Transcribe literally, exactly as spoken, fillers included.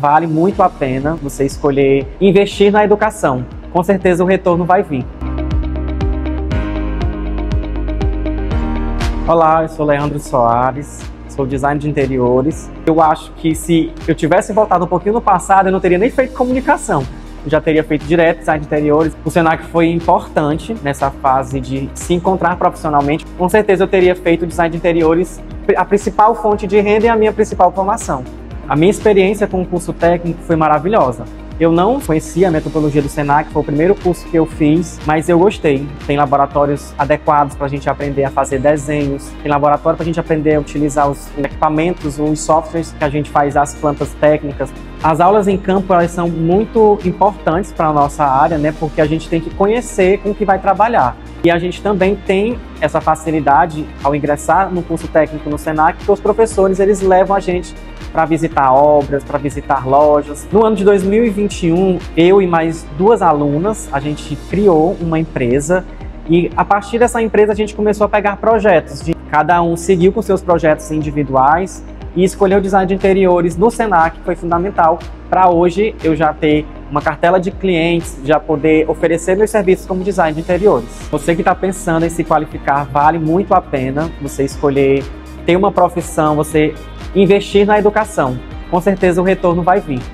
vale muito a pena você escolher investir na educação. Com certeza o retorno vai vir. Olá, eu sou Leandro Soares, sou designer de interiores. Eu acho que se eu tivesse voltado um pouquinho no passado, eu não teria nem feito comunicação. Eu já teria feito direto design de interiores. O Senac foi importante nessa fase de se encontrar profissionalmente. Com certeza eu teria feito design de interiores a principal fonte de renda e a minha principal formação. A minha experiência com o curso técnico foi maravilhosa. Eu não conhecia a metodologia do Senac, foi o primeiro curso que eu fiz, mas eu gostei. Tem laboratórios adequados para a gente aprender a fazer desenhos, tem laboratório para a gente aprender a utilizar os equipamentos, os softwares que a gente faz as plantas técnicas. As aulas em campo, elas são muito importantes para a nossa área, né? Porque a gente tem que conhecer com o que vai trabalhar. E a gente também tem essa facilidade ao ingressar no curso técnico no Senac, que os professores eles levam a gente para visitar obras, para visitar lojas. No ano de dois mil e vinte e um, eu e mais duas alunas, a gente criou uma empresa e a partir dessa empresa a gente começou a pegar projetos. De, cada um seguiu com seus projetos individuais e escolher o design de interiores no Senac foi fundamental para hoje eu já ter uma cartela de clientes, já poder oferecer meus serviços como design de interiores. Você que está pensando em se qualificar, vale muito a pena você escolher ter uma profissão, você investir na educação. Com certeza o retorno vai vir.